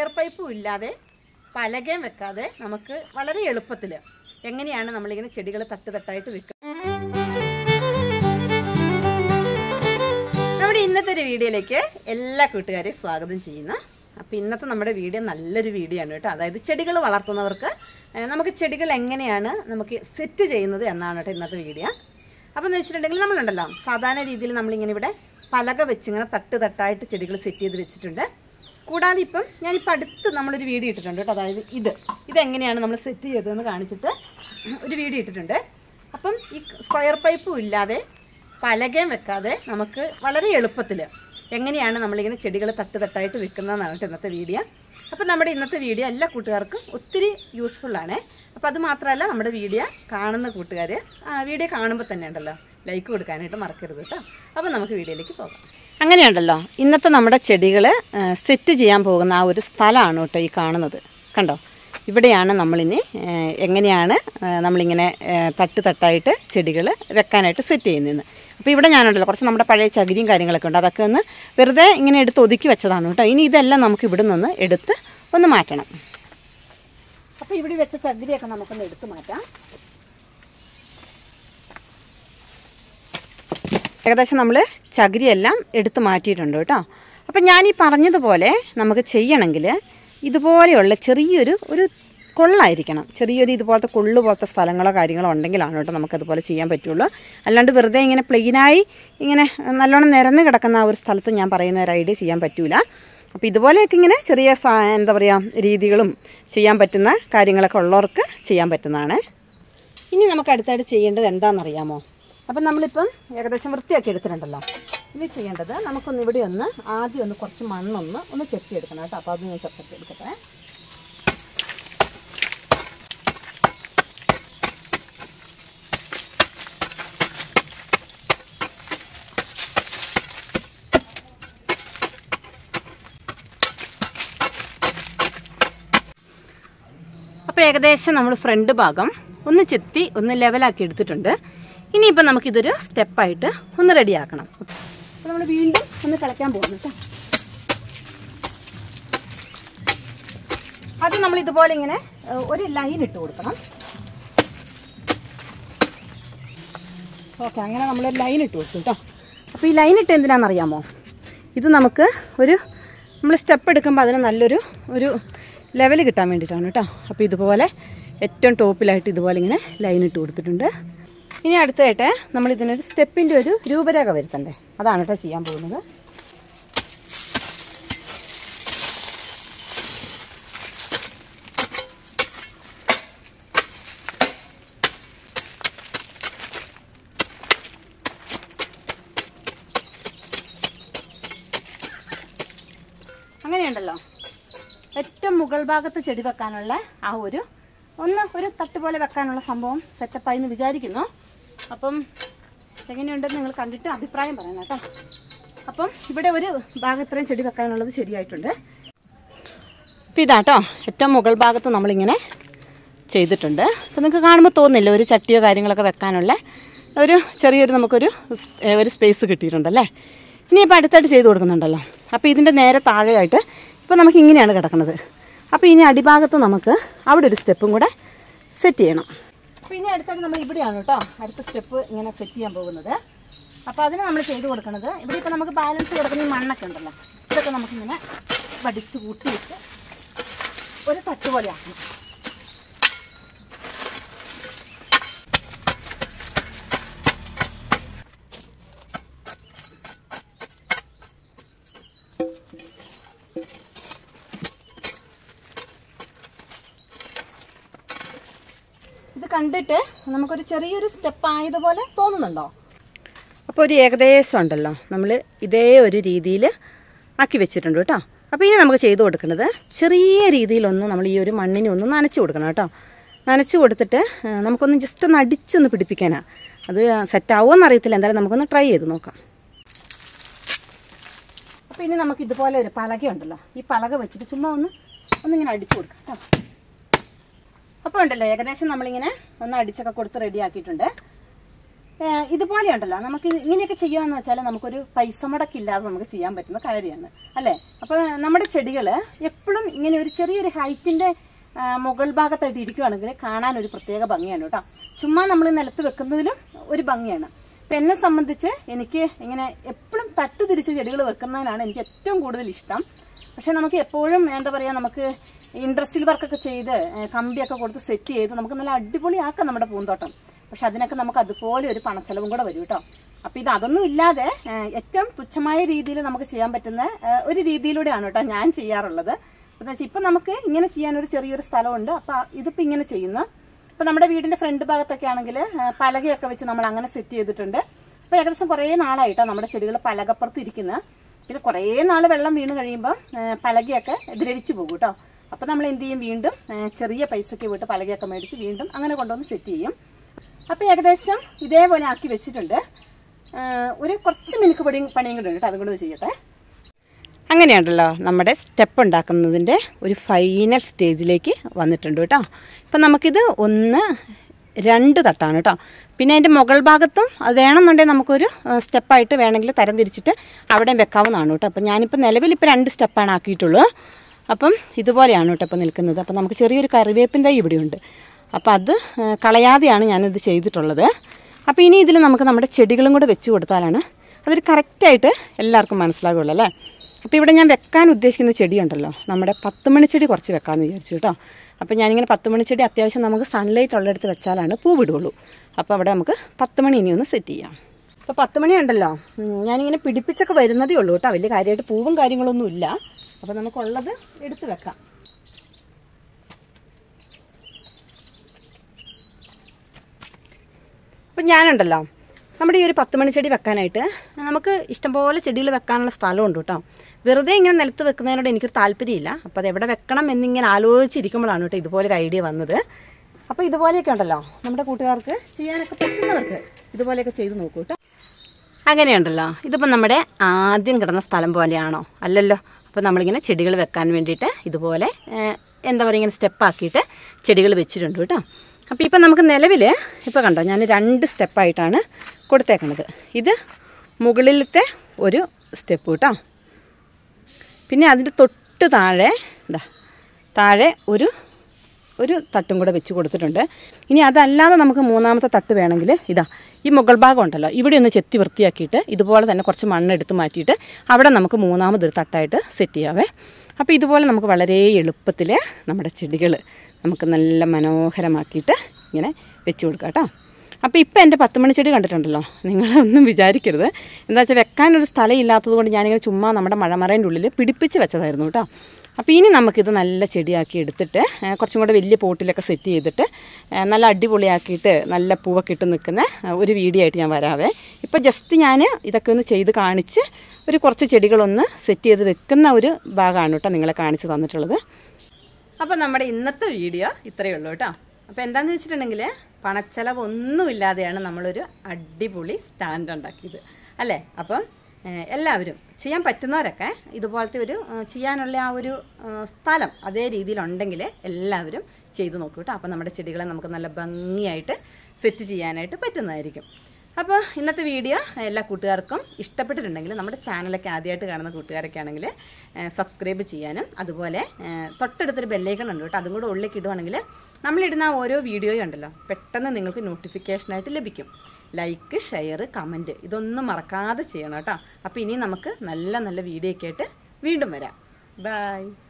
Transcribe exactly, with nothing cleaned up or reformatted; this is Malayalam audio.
സ്ക്വയർ പൈപ്പും ഇല്ലാതെ പലകയും വെക്കാതെ നമുക്ക് വളരെ എളുപ്പത്തിൽ എങ്ങനെയാണ് നമ്മളിങ്ങനെ ചെടികൾ തട്ട് തട്ടായിട്ട് വെക്കുക. നമ്മുടെ ഇന്നത്തെ ഒരു വീഡിയോയിലേക്ക് എല്ലാ കൂട്ടുകാരെയും സ്വാഗതം ചെയ്യുന്നു. അപ്പോൾ ഇന്നത്തെ നമ്മുടെ വീഡിയോ നല്ലൊരു വീഡിയോ ആണ് കേട്ടോ. അതായത് ചെടികൾ വളർത്തുന്നവർക്ക് നമുക്ക് ചെടികൾ എങ്ങനെയാണ് നമുക്ക് സെറ്റ് ചെയ്യുന്നത് എന്നാണ് കേട്ടോ ഇന്നത്തെ വീഡിയോ. അപ്പോൾ എന്ന് വെച്ചിട്ടുണ്ടെങ്കിൽ നമ്മളുണ്ടല്ലോ സാധാരണ രീതിയിൽ നമ്മളിങ്ങനെ ഇവിടെ പലക വെച്ചിങ്ങനെ തട്ട് തട്ടായിട്ട് ചെടികൾ സെറ്റ് ചെയ്ത് വെച്ചിട്ടുണ്ട്. കൂടാതെ ഇപ്പം ഞാനിപ്പോൾ അടുത്ത് നമ്മളൊരു വീഡിയോ ഇട്ടിട്ടുണ്ട് കേട്ടോ. അതായത് ഇത് ഇതെങ്ങനെയാണ് നമ്മൾ സെറ്റ് ചെയ്തതെന്ന് കാണിച്ചിട്ട് ഒരു വീഡിയോ ഇട്ടിട്ടുണ്ട്. അപ്പം ഈ സ്ക്വയർ പൈപ്പും ഇല്ലാതെ പലകയും വെക്കാതെ നമുക്ക് വളരെ എളുപ്പത്തിൽ എങ്ങനെയാണ് നമ്മളിങ്ങനെ ചെടികൾ തട്ട് തട്ടായിട്ട് വെക്കുന്നതെന്നാണ് കേട്ടോ ഇന്നത്തെ വീഡിയോ. അപ്പോൾ നമ്മുടെ ഇന്നത്തെ വീഡിയോ എല്ലാ കൂട്ടുകാർക്കും ഒത്തിരി യൂസ്ഫുള്ളാണ്. അപ്പോൾ അത് മാത്രമല്ല നമ്മുടെ വീഡിയോ കാണുന്ന കൂട്ടുകാർ വീഡിയോ കാണുമ്പോൾ തന്നെ ഉണ്ടല്ലോ ലൈക്ക് കൊടുക്കാനായിട്ട് മറക്കരുത് കേട്ടോ. അപ്പോൾ നമുക്ക് വീഡിയോയിലേക്ക് പോകാം. അങ്ങനെയുണ്ടല്ലോ ഇന്നത്തെ നമ്മുടെ ചെടികൾ സെറ്റ് ചെയ്യാൻ പോകുന്ന ആ ഒരു സ്ഥലമാണ് കേട്ടോ ഈ കാണുന്നത്. കണ്ടോ, ഇവിടെയാണ് നമ്മളിനി എങ്ങനെയാണ് നമ്മളിങ്ങനെ തട്ട് തട്ടായിട്ട് ചെടികൾ വെക്കാനായിട്ട് സെറ്റ് ചെയ്യുന്നതെന്ന്. അപ്പോൾ ഇവിടെ ഞാനുണ്ടല്ലോ കുറച്ച് നമ്മുടെ പഴയ ചകിരിയും കാര്യങ്ങളൊക്കെ ഉണ്ട്. അതൊക്കെ ഒന്ന് വെറുതെ ഇങ്ങനെ എടുത്ത് ഒതുക്കി വെച്ചതാണ് കേട്ടോ. ഇനി ഇതെല്ലാം നമുക്ക് ഇവിടെ നിന്ന് എടുത്ത് ഒന്ന് മാറ്റണം. അപ്പോൾ ഇവിടെ വെച്ച ചകിരിയൊക്കെ നമുക്കൊന്ന് എടുത്ത് മാറ്റാം. ഏകദേശം നമ്മൾ ചകിരിയെല്ലാം എടുത്ത് മാറ്റിയിട്ടുണ്ട് കേട്ടോ. അപ്പം ഞാനീ പറഞ്ഞതുപോലെ നമുക്ക് ചെയ്യണമെങ്കിൽ ഇതുപോലെയുള്ള ചെറിയൊരു ഒരു കൊള്ളായിരിക്കണം. ചെറിയൊരു ഇതുപോലത്തെ കൊള്ളു പോലത്തെ സ്ഥലങ്ങളോ കാര്യങ്ങളോ ഉണ്ടെങ്കിലാണ് കേട്ടോ നമുക്കതുപോലെ ചെയ്യാൻ പറ്റുള്ളൂ. അല്ലാണ്ട് വെറുതെ ഇങ്ങനെ പ്ലെയിനായി ഇങ്ങനെ നല്ലോണം നിരന്ന് കിടക്കുന്ന ആ ഒരു സ്ഥലത്ത് ഞാൻ പറയുന്ന ഒരു ഐഡിയ ചെയ്യാൻ പറ്റില്ല. അപ്പോൾ ഇതുപോലെയൊക്കെ ഇങ്ങനെ ചെറിയ എന്താ പറയുക രീതികളും ചെയ്യാൻ പറ്റുന്ന കാര്യങ്ങളൊക്കെ ഉള്ളവർക്ക് ചെയ്യാൻ പറ്റുന്നതാണ്. ഇനി നമുക്ക് അടുത്തായിട്ട് ചെയ്യേണ്ടത് എന്താണെന്നറിയാമോ? അപ്പം നമ്മളിപ്പം ഏകദേശം വൃത്തിയാക്കി എടുത്തിട്ടുണ്ടല്ലോ. ഇനി ചെയ്യേണ്ടത് നമുക്കൊന്ന് ഇവിടെ ഒന്ന് ആദ്യം ഒന്ന് കുറച്ച് മണ്ണൊന്ന് ഒന്ന് ചെത്തിയെടുക്കണം കേട്ടോ. അപ്പോൾ അത് ഞാൻ ചെത്തിയെടുക്കട്ടെ. അപ്പോൾ ഏകദേശം നമ്മൾ ഫ്രണ്ട് ഭാഗം ഒന്ന് ചെത്തി ഒന്ന് ലെവലാക്കി എടുത്തിട്ടുണ്ട്. ഇനിയിപ്പോൾ നമുക്കിതൊരു സ്റ്റെപ്പായിട്ട് ഒന്ന് റെഡിയാക്കണം. അപ്പോൾ നമ്മൾ വീണ്ടും ഒന്ന് കളയ്ക്കാൻ പോകുന്നു കേട്ടോ. ആദ്യം നമ്മൾ ഇതുപോലെ ഇങ്ങനെ ഒരു ലൈൻ ഇട്ട് കൊടുക്കണം. ഓക്കെ, അങ്ങനെ നമ്മളൊരു ലൈൻ ഇട്ട് കൊടുക്കും കേട്ടോ. അപ്പോൾ ഈ ലൈൻ ഇട്ട് എന്തിനാണെന്നറിയാമോ? ഇത് നമുക്ക് ഒരു നമ്മൾ സ്റ്റെപ്പ് എടുക്കുമ്പോൾ അതിന് നല്ലൊരു ഒരു ലെവൽ കിട്ടാൻ വേണ്ടിയിട്ടാണ് കേട്ടോ. അപ്പോൾ ഇതുപോലെ ഏറ്റവും ടോപ്പിലായിട്ട് ഇതുപോലെ ഇങ്ങനെ ലൈൻ ഇട്ട് കൊടുത്തിട്ടുണ്ട്. ഇനി അടുത്തായിട്ട് നമ്മൾ ഇതിനൊരു സ്റ്റെപ്പിൻ്റെ ഒരു രൂപരേഖ വരുത്തണ്ടേ, അതാണ് കേട്ടോ ചെയ്യാൻ പോകുന്നത്. അങ്ങനെയുണ്ടല്ലോ ഏറ്റവും മുകൾ ഭാഗത്ത് ചെടി വെക്കാനുള്ള ആ ഒരു ഒന്ന് ഒരു തട്ട് പോലെ വെക്കാനുള്ള സംഭവം സെറ്റപ്പായി എന്ന് വിചാരിക്കുന്നു. അപ്പം എങ്ങനെയുണ്ടെന്ന് നിങ്ങൾ കണ്ടിട്ട് അഭിപ്രായം പറയണം കേട്ടോ. അപ്പം ഇവിടെ ഒരു ഭാഗം ഇത്രയും ചെടി വെക്കാനുള്ളത് ശരിയായിട്ടുണ്ട്. അപ്പം ഇതാട്ടോ ഏറ്റവും മുകൾ ഭാഗത്ത് നമ്മളിങ്ങനെ ചെയ്തിട്ടുണ്ട്. അപ്പം നിങ്ങൾക്ക് കാണുമ്പോൾ തോന്നില്ല ഒരു ചട്ടിയോ കാര്യങ്ങളൊക്കെ വെക്കാനുള്ള ഒരു ചെറിയൊരു നമുക്കൊരു ഒരു സ്പേസ് കിട്ടിയിട്ടുണ്ടല്ലേ. ഇനിയിപ്പോൾ അടുത്തായിട്ട് ചെയ്ത് കൊടുക്കുന്നുണ്ടല്ലോ. അപ്പോൾ ഇതിൻ്റെ നേരെ താഴെയായിട്ട് ഇപ്പോൾ നമുക്ക് ഇങ്ങനെയാണ് കിടക്കുന്നത്. അപ്പോൾ ഇനി അടിഭാഗത്ത് നമുക്ക് അവിടെ ഒരു സ്റ്റെപ്പും കൂടെ സെറ്റ് ചെയ്യണം. അപ്പോൾ ഇനി അടുത്തായിട്ട് നമ്മൾ ഇവിടെയാണ് കേട്ടോ അടുത്ത സ്റ്റെപ്പ് ഇങ്ങനെ സെറ്റ് ചെയ്യാൻ പോകുന്നത്. അപ്പോൾ അതിന് നമ്മൾ ചെയ്ത് കൊടുക്കുന്നത് ഇവിടെ ഇപ്പോൾ നമുക്ക് ബാലൻസ് കിടക്കുന്ന ഈ മണ്ണൊക്കെ ഉണ്ടല്ലോ, ഇതൊക്കെ നമുക്കിങ്ങനെ വടിച്ച് കൂട്ടിയിട്ട് ഒരു തട്ട് പോലെ ആക്കണം. ഇത് കണ്ടിട്ട് നമുക്കൊരു ചെറിയൊരു സ്റ്റെപ്പ് ആയതുപോലെ തോന്നുന്നുണ്ടോ? അപ്പോൾ ഒരു ഏകദേശം ഉണ്ടല്ലോ നമ്മൾ ഇതേ ഒരു രീതിയിൽ ആക്കി വെച്ചിട്ടുണ്ട് കേട്ടോ. അപ്പോൾ ഇനി നമുക്ക് ചെയ്ത് കൊടുക്കുന്നത് ചെറിയ രീതിയിലൊന്ന് നമ്മൾ ഈ ഒരു മണ്ണിനെ ഒന്ന് നനച്ച് കൊടുക്കണം കേട്ടോ. നനച്ച് കൊടുത്തിട്ട് നമുക്കൊന്ന് ജസ്റ്റ് ഒന്ന് അടിച്ചൊന്ന് പിടിപ്പിക്കാനാണ്. അത് സെറ്റാവുമെന്ന് അറിയത്തില്ല, എന്തായാലും നമുക്കൊന്ന് ട്രൈ ചെയ്ത് നോക്കാം. അപ്പോൾ ഇനി നമുക്ക് ഇതുപോലെ ഒരു പലകയുണ്ടല്ലോ, ഈ പലക വെച്ചിട്ട് ചുമ്മാ ഒന്ന് ഒന്നിങ്ങനെ അടിച്ചു കൊടുക്കാം കേട്ടോ. അപ്പോൾ ഉണ്ടല്ലോ ഏകദേശം നമ്മളിങ്ങനെ ഒന്ന് അടിച്ചൊക്കെ കൊടുത്ത് റെഡി ആക്കിയിട്ടുണ്ട്. ഇതുപോലെയുണ്ടല്ലോ നമുക്ക് ഇങ്ങനെയൊക്കെ ചെയ്യാമെന്ന് വെച്ചാൽ നമുക്കൊരു പൈസ മുടക്കില്ലാതെ നമുക്ക് ചെയ്യാൻ പറ്റുന്ന കാര്യമാണ് അല്ലേ. അപ്പോൾ നമ്മുടെ ചെടികൾ എപ്പോഴും ഇങ്ങനെ ഒരു ചെറിയൊരു ഹൈറ്റിൻ്റെ മുകൾ ഭാഗത്തായിട്ട് ഇരിക്കുകയാണെങ്കിൽ കാണാൻ ഒരു പ്രത്യേക ഭംഗിയാണ് കേട്ടോ. ചുമ്മാ നമ്മൾ നിലത്ത് വെക്കുന്നതിലും ഒരു ഭംഗിയാണ്. ഇപ്പം എന്നെ സംബന്ധിച്ച് എനിക്ക് ഇങ്ങനെ എപ്പോഴും തട്ട് തിരിച്ച് ചെടികൾ വെക്കുന്നതിനാണ് എനിക്ക് ഏറ്റവും കൂടുതൽ ഇഷ്ടം. പക്ഷെ നമുക്ക് എപ്പോഴും എന്താ പറയുക, നമുക്ക് ഇൻഡസ്ട്രിയൽ വർക്കൊക്കെ ചെയ്ത് കമ്പിയൊക്കെ കൊടുത്ത് സെറ്റ് ചെയ്ത് നമുക്ക് നല്ല അടിപൊളിയാക്കാം നമ്മുടെ പൂന്തോട്ടം. പക്ഷെ അതിനൊക്കെ നമുക്ക് അതുപോലെ ഒരു പണച്ചെലവും കൂടെ വരും കേട്ടോ. അപ്പം ഇത് അതൊന്നും ഇല്ലാതെ ഏറ്റവും തുച്ഛമായ രീതിയിൽ നമുക്ക് ചെയ്യാൻ പറ്റുന്ന ഒരു രീതിയിലൂടെയാണ് കേട്ടോ ഞാൻ ചെയ്യാറുള്ളത്. എന്താ വെച്ചാൽ ഇപ്പം നമുക്ക് ഇങ്ങനെ ചെയ്യാനൊരു ചെറിയൊരു സ്ഥലമുണ്ട്. അപ്പം ഇതിപ്പോൾ ഇങ്ങനെ ചെയ്യുന്നു. ഇപ്പം നമ്മുടെ വീടിൻ്റെ ഫ്രണ്ട് ഭാഗത്തൊക്കെ ആണെങ്കിൽ പലകയൊക്കെ വെച്ച് നമ്മൾ അങ്ങനെ സെറ്റ് ചെയ്തിട്ടുണ്ട്. അപ്പോൾ ഏകദേശം കുറേ നാളായിട്ടാണ് നമ്മുടെ ചെടികൾ പലകപ്പുറത്ത് ഇരിക്കുന്നത്. പിന്നെ കുറേ നാൾ വെള്ളം വീണ് കഴിയുമ്പോൾ പലകയൊക്കെ ദ്രവിച്ചു പോകും കേട്ടോ. അപ്പോൾ നമ്മൾ എന്ത് ചെയ്യും, വീണ്ടും ചെറിയ പൈസയ്ക്ക് വിട്ട് പലകയൊക്കെ മേടിച്ച് വീണ്ടും അങ്ങനെ കൊണ്ടുവന്ന് സെറ്റ് ചെയ്യും. അപ്പോൾ ഏകദേശം ഇതേപോലെ ആക്കി വെച്ചിട്ടുണ്ട്. ഒരു കുറച്ച് മിനുക്ക് പണിയും പണിയും കൂടെ ഉണ്ട് കേട്ടോ, അതും കൂടെ ചെയ്യട്ടെ. അങ്ങനെയുണ്ടല്ലോ നമ്മുടെ സ്റ്റെപ്പ് ഉണ്ടാക്കുന്നതിൻ്റെ ഒരു ഫൈനൽ സ്റ്റേജിലേക്ക് വന്നിട്ടുണ്ട് കേട്ടോ. ഇപ്പം നമുക്കിത് ഒന്ന് രണ്ട് തട്ടാണ് കേട്ടോ. പിന്നെ അതിൻ്റെ മുകൾ ഭാഗത്തും അത് വേണമെന്നുണ്ടെങ്കിൽ നമുക്കൊരു സ്റ്റെപ്പായിട്ട് വേണമെങ്കിൽ തരം തിരിച്ചിട്ട് അവിടെ വെക്കാവുന്നതാണ് കേട്ടോ. അപ്പം ഞാനിപ്പോൾ നിലവിലിപ്പോൾ രണ്ട് സ്റ്റെപ്പാണ് ആക്കിയിട്ടുള്ളൂ. അപ്പം ഇതുപോലെയാണ് കേട്ടോ ഇപ്പോൾ നിൽക്കുന്നത്. അപ്പം നമുക്ക് ചെറിയൊരു കറിവേപ്പിൻ തൈ ഇവിടെയുണ്ട്. അപ്പം അത് കളയാതെയാണ് ഞാനിത് ചെയ്തിട്ടുള്ളത്. അപ്പോൾ ഇനി ഇതിൽ നമുക്ക് നമ്മുടെ ചെടികളും കൂടെ വെച്ച് കൊടുത്താലാണ് അതൊരു കറക്റ്റായിട്ട് എല്ലാവർക്കും മനസ്സിലാകുള്ളൂ അല്ലേ. അപ്പോൾ ഇവിടെ ഞാൻ വെക്കാൻ ഉദ്ദേശിക്കുന്ന ചെടിയുണ്ടല്ലോ, നമ്മുടെ പത്ത് മണിച്ചെടി കുറച്ച് വെക്കാമെന്ന് വിചാരിച്ചു കേട്ടോ. അപ്പോൾ ഞാനിങ്ങനെ പത്ത് മണിച്ചെടി അത്യാവശ്യം നമുക്ക് സൺലൈറ്റ് ഉള്ളിടത്ത് വെച്ചാലാണ് പൂ വിടുള്ളൂ. അപ്പോൾ അവിടെ നമുക്ക് പത്ത് മണി ഇനി ഒന്ന് സെറ്റ് ചെയ്യാം. അപ്പോൾ പത്ത് മണി ഉണ്ടല്ലോ ഞാനിങ്ങനെ പിടിപ്പിച്ചൊക്കെ വരുന്നതേ ഉള്ളൂ കേട്ടോ. വലിയ കാര്യമായിട്ട് പൂവും കാര്യങ്ങളൊന്നും ഇല്ല. അപ്പോൾ നമുക്കുള്ളത് എടുത്ത് വെക്കാം. അപ്പം ഞാനുണ്ടല്ലോ നമ്മുടെ ഈ ഒരു പത്ത് മണി ചെടി വെക്കാനായിട്ട് നമുക്ക് ഇഷ്ടംപോലെ ചെടികൾ വെക്കാനുള്ള സ്ഥലമുണ്ട് കേട്ടോ. വെറുതെ ഇങ്ങനെ നിലത്ത് വെക്കുന്നതിനോട് എനിക്കൊരു താല്പര്യമില്ല. അപ്പോൾ അത് എവിടെ വെക്കണം എന്നിങ്ങനെ ആലോചിച്ചിരിക്കുമ്പോഴാണ് കേട്ടോ ഇതുപോലൊരു ഐഡിയ വന്നത്. അപ്പോൾ ഇതുപോലെയൊക്കെ ഉണ്ടല്ലോ നമ്മുടെ കൂട്ടുകാർക്ക് ചെയ്യാനൊക്കെ പറ്റുന്നവർക്ക് ഇതുപോലെയൊക്കെ ചെയ്ത് നോക്കൂ കേട്ടോ. അങ്ങനെയുണ്ടല്ലോ ഇതിപ്പോൾ നമ്മുടെ ആദ്യം കിടന്ന സ്ഥലം പോലെയാണോ? അല്ലല്ലോ. അപ്പോൾ നമ്മളിങ്ങനെ ചെടികൾ വെക്കാൻ വേണ്ടിയിട്ട് ഇതുപോലെ എന്താ പറയുക ഇങ്ങനെ സ്റ്റെപ്പാക്കിയിട്ട് ചെടികൾ വെച്ചിട്ടുണ്ട് കേട്ടോ. അപ്പോൾ ഇപ്പം നമുക്ക് നിലവിൽ ഇപ്പോൾ കണ്ടോ ഞാൻ രണ്ട് സ്റ്റെപ്പായിട്ടാണ് കൊടുത്തേക്കുന്നത്. ഇത് മുകളിലത്തെ ഒരു സ്റ്റെപ്പ് കേട്ടോ. പിന്നെ അതിൻ്റെ തൊട്ട് താഴെ ഇതാ താഴെ ഒരു ഒരു തട്ടും കൂടെ വെച്ച് കൊടുത്തിട്ടുണ്ട്. ഇനി അതല്ലാതെ നമുക്ക് മൂന്നാമത്തെ തട്ട് വേണമെങ്കിൽ ഇതാ ഈ മുകൾ ഭാഗം ഉണ്ടല്ലോ ഇവിടെ ഒന്ന് ചെത്തി വൃത്തിയാക്കിയിട്ട് ഇതുപോലെ തന്നെ കുറച്ച് മണ്ണെടുത്ത് മാറ്റിയിട്ട് അവിടെ നമുക്ക് മൂന്നാമതൊരു തട്ടായിട്ട് സെറ്റ് ചെയ്യാവേ. അപ്പോൾ ഇതുപോലെ നമുക്ക് വളരെ എളുപ്പത്തിൽ നമ്മുടെ ചെടികൾ നമുക്ക് നല്ല മനോഹരമാക്കിയിട്ട് ഇങ്ങനെ വെച്ച് കൊടുക്കാം കേട്ടോ. അപ്പോൾ ഇപ്പം എൻ്റെ പത്ത് മണി ചെടി കണ്ടിട്ടുണ്ടല്ലോ, നിങ്ങളൊന്നും വിചാരിക്കരുത്. എന്താ വെച്ചാൽ വെക്കാനൊരു സ്ഥലം ഇല്ലാത്തത് കൊണ്ട് ഞാനിങ്ങനെ ചുമ്മാ നമ്മുടെ മഴമറേൻ്റെ ഉള്ളിൽ പിടിപ്പിച്ച് വെച്ചതായിരുന്നു കേട്ടോ. അപ്പോൾ ഇനി നമുക്കിത് നല്ല ചെടിയാക്കി എടുത്തിട്ട് കുറച്ചും കൂടെ വലിയ പോട്ടിലൊക്കെ സെറ്റ് ചെയ്തിട്ട് നല്ല അടിപൊളിയാക്കിയിട്ട് നല്ല പൂവൊക്കെ ഇട്ട് നിൽക്കുന്ന ഒരു വീഡിയോ ആയിട്ട് ഞാൻ വരാവേ. ഇപ്പോൾ ജസ്റ്റ് ഞാൻ ഇതൊക്കെ ഒന്ന് ചെയ്ത് കാണിച്ച് ഒരു കുറച്ച് ചെടികളൊന്ന് സെറ്റ് ചെയ്ത് വെക്കുന്ന ഒരു ഭാഗമാണ് കേട്ടോ നിങ്ങളെ കാണിച്ച് തന്നിട്ടുള്ളത്. അപ്പോൾ നമ്മുടെ ഇന്നത്തെ വീഡിയോ ഇത്രയേ ഉള്ളൂ കേട്ടോ. അപ്പോൾ എന്താണെന്ന് വെച്ചിട്ടുണ്ടെങ്കിൽ പണച്ചെലവൊന്നുമില്ലാതെയാണ് നമ്മളൊരു അടിപൊളി സ്റ്റാൻഡ് ഉണ്ടാക്കിയത് അല്ലേ. അപ്പം എല്ലാവരും ചെയ്യാൻ പറ്റുന്നവരൊക്കെ ഇതുപോലത്തെ ഒരു ചെയ്യാനുള്ള ആ ഒരു സ്ഥലം അതേ രീതിയിലുണ്ടെങ്കിൽ എല്ലാവരും ചെയ്ത് നോക്കൂ കേട്ടോ. അപ്പോൾ നമ്മുടെ ചെടികളെ നമുക്ക് നല്ല ഭംഗിയായിട്ട് സെറ്റ് ചെയ്യാനായിട്ട് പറ്റുന്നതായിരിക്കും. അപ്പോൾ ഇന്നത്തെ വീഡിയോ എല്ലാ കൂട്ടുകാർക്കും ഇഷ്ടപ്പെട്ടിട്ടുണ്ടെങ്കിൽ നമ്മുടെ ചാനലൊക്കെ ആദ്യമായിട്ട് കാണുന്ന കൂട്ടുകാരൊക്കെ ആണെങ്കിൽ സബ്സ്ക്രൈബ് ചെയ്യാനും അതുപോലെ തൊട്ടടുത്തൊരു ബെല്ലൈക്കൺ ഉണ്ട് കേട്ടോ, അതും കൂടെ ഉള്ളിലേക്ക് ഇടുവാണെങ്കിൽ നമ്മളിടുന്ന ഓരോ വീഡിയോയും ഉണ്ടല്ലോ പെട്ടെന്ന് നിങ്ങൾക്ക് നോട്ടിഫിക്കേഷനായിട്ട് ലഭിക്കും. ലൈക്ക്, ഷെയർ, കമൻറ്റ് ഇതൊന്നും മറക്കാതെ ചെയ്യണം കേട്ടോ. അപ്പോൾ ഇനി നമുക്ക് നല്ല നല്ല വീഡിയോ ഒക്കെ ആയിട്ട് വീണ്ടും വരാം. ബൈ.